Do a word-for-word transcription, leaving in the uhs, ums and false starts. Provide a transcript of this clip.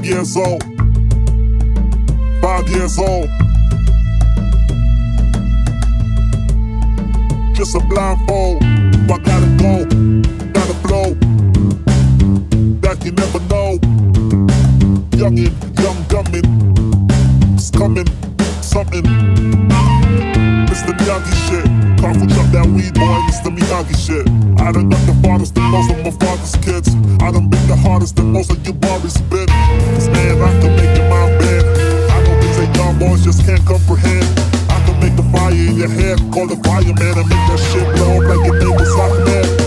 Five years old. Five years old. Just a blindfold. I gotta go, gotta blow. That you never know. Youngin', young gunman. It's coming, something. Mister Miyagi shit. Careful, drop that weed, boy, Mister Miyagi shit. I done got the farthest than most of my father's kids. I done been the hardest than most of your boys been. Cause man, I can make your mind bend. I know things that young boys just can't comprehend. I can make the fire in your head, call the fireman and make that shit blow up like your name was Aquaman.